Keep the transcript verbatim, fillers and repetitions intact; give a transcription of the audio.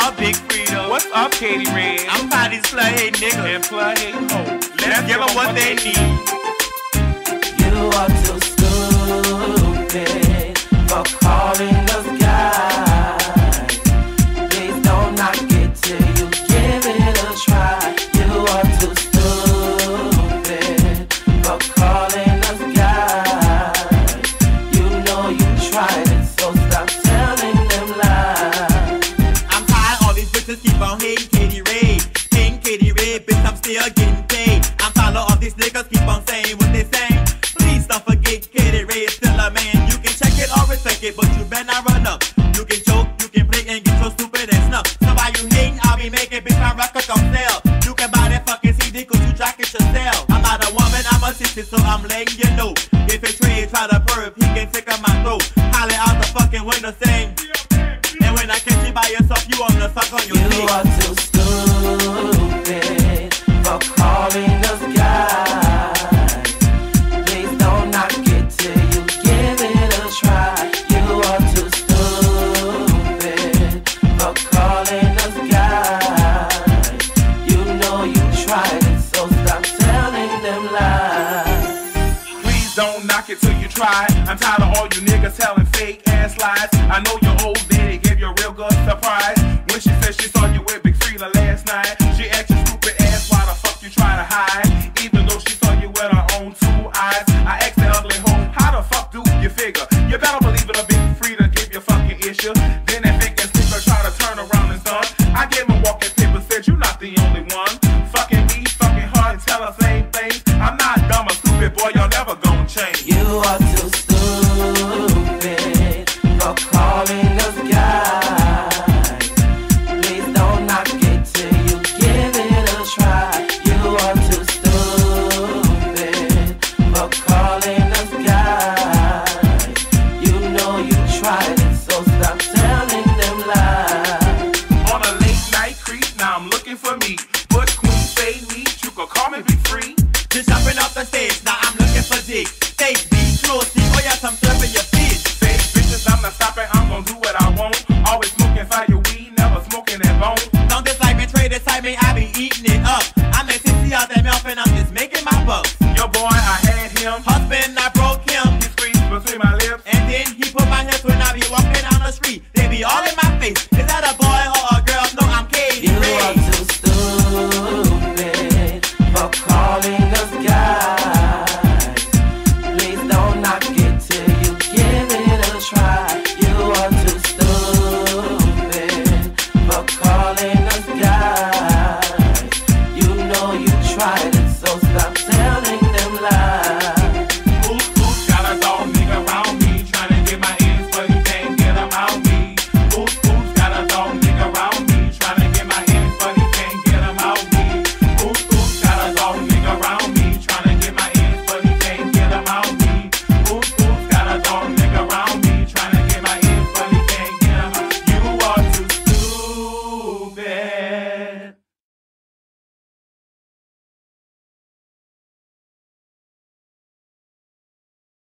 up, Big Freedo? What's up, Katie Red? I'm by these slut-hating niggas And slut-hating hoes. Let's give them what they need. You are too stupid for calling us guys. Please don't knock it till you give it a try. You are too stupid for calling us guys. You know you tried it, so stop telling them lies. I'm tired all these bitches keep on hating Katie Red. Hating Katie Red, bitch, I'm still getting paid. I'm tired of all these niggas keep on saying what they saying. Please don't forget Katie Red still a man. You can check it or respect it, but you better not run up. You can joke, you can play and get so stupid and snuff. So while you hating, I'll be making bitch my records on sale. You can buy that fucking C D cause you track it yourself. I'm not a woman, I'm a sister, so I'm letting you know. If a trade try to perv, he can stick up my throat. Holler out the fucking window saying, and when I catch you by yourself, you on the suck on your You dick. are too stupid for calling us guys. Please don't knock it till you give it a try. You are too stupid for calling us guys. You know you tried it, so stop telling them lies. Please don't knock it till you try. I'm tired of all you niggas telling fake ass lies. I know your old lady gave you a real good surprise when she said she saw you with Big Freedo last night.